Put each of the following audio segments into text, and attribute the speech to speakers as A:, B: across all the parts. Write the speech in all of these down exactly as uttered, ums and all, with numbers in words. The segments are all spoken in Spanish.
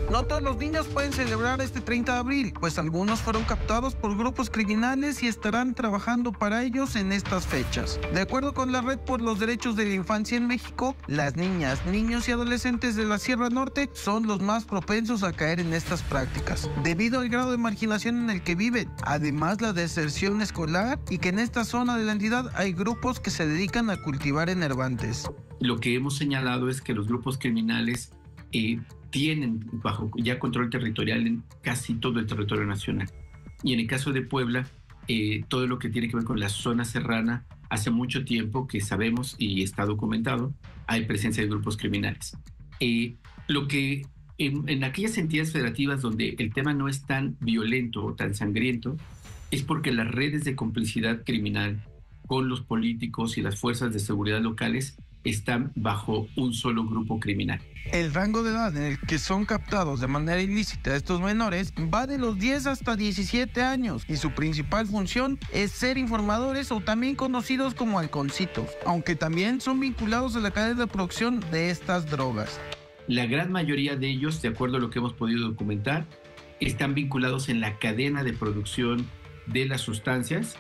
A: No todos los niños pueden celebrar este treinta de abril, pues algunos fueron captados por grupos criminales y estarán trabajando para ellos en estas fechas. De acuerdo con la Red por los Derechos de la Infancia en México, las niñas, niños y adolescentes de la Sierra Norte son los más propensos a caer en estas prácticas, debido al grado de marginación en el que viven, además la deserción escolar y que en esta zona de la entidad hay grupos que se dedican a cultivar enervantes.
B: Lo que hemos señalado es que los grupos criminales eh, tienen bajo ya control territorial en casi todo el territorio nacional. Y en el caso de Puebla, eh, todo lo que tiene que ver con la zona serrana, hace mucho tiempo que sabemos y está documentado, hay presencia de grupos criminales. Eh, lo que en, en aquellas entidades federativas donde el tema no es tan violento o tan sangriento, es porque las redes de complicidad criminal con los políticos y las fuerzas de seguridad locales están bajo un solo grupo criminal.
A: El rango de edad en el que son captados de manera ilícita estos menores va de los diez hasta diecisiete años y su principal función es ser informadores o también conocidos como halconcitos, aunque también son vinculados a la cadena de producción de estas drogas.
B: La gran mayoría de ellos, de acuerdo a lo que hemos podido documentar, están vinculados en la cadena de producción de las sustancias,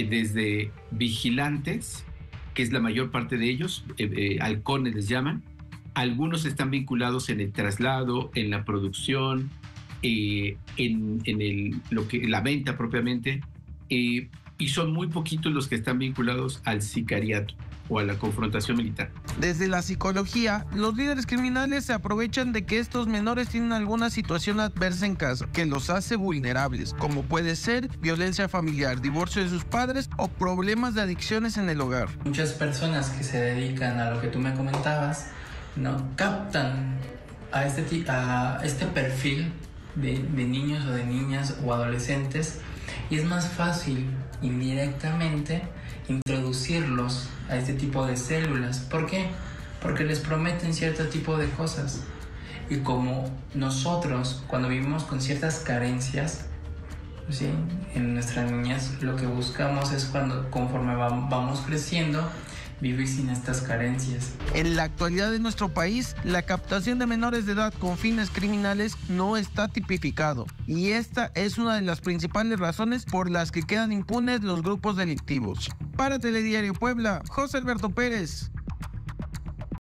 B: desde vigilantes, que es la mayor parte de ellos, eh, eh, halcones les llaman. Algunos están vinculados en el traslado, en la producción, eh, en, en el, lo que, la venta propiamente, eh, y son muy poquitos los que están vinculados al sicariato o a la confrontación militar.
A: Desde la psicología, los líderes criminales se aprovechan de que estos menores tienen alguna situación adversa en casa que los hace vulnerables, como puede ser violencia familiar, divorcio de sus padres o problemas de adicciones en el hogar.
C: Muchas personas que se dedican a lo que tú me comentabas, ¿no?, captan a este, a este perfil de, de niños o de niñas o adolescentes, y es más fácil indirectamente introducirlos a este tipo de células. ¿Por qué? Porque les prometen cierto tipo de cosas, y como nosotros cuando vivimos con ciertas carencias, ¿sí?, en nuestras niñez, lo que buscamos es, cuando conforme vamos creciendo, vivir sin estas carencias.
A: En la actualidad de nuestro país, la captación de menores de edad con fines criminales no está tipificado, y esta es una de las principales razones por las que quedan impunes los grupos delictivos. Para Telediario Puebla, José Alberto Pérez.